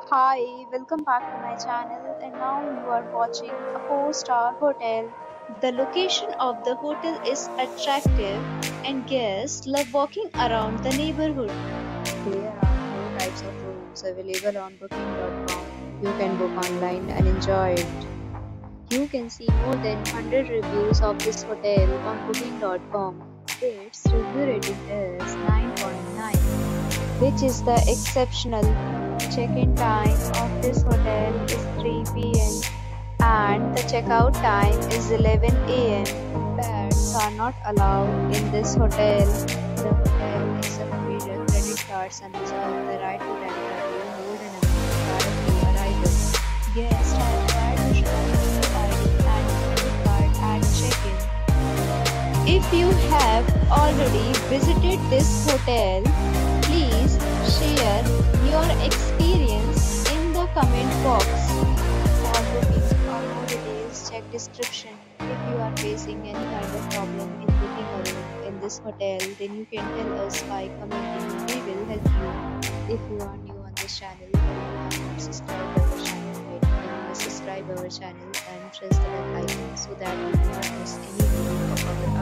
Hi, welcome back to my channel, and now you are watching a 4-star hotel. The location of the hotel is attractive and guests love walking around the neighborhood. There are four types of rooms available on booking.com. You can book online and enjoy it. You can see more than 100 reviews of this hotel on booking.com. Its review rating is 9.9, which is the exceptional. Check-in time of this hotel is 3 p.m. and the checkout time is 11 a.m. Pets are not allowed in this hotel. The hotel accepts major credit cards and reserves the right to temporarily hold an amount prior to arrival. Guests are required to show a ID and credit card at check-in. If you have already visited this hotel, please share your experience in the comment box. For bookings or more details, check description. If you are facing any kind of problem in booking a room in this hotel, then you can tell us by commenting. We will help you. If you are new on this channel or you have not subscribed our channel yet, then you must subscribe our channel and press the bell icon so that you do not miss any video of our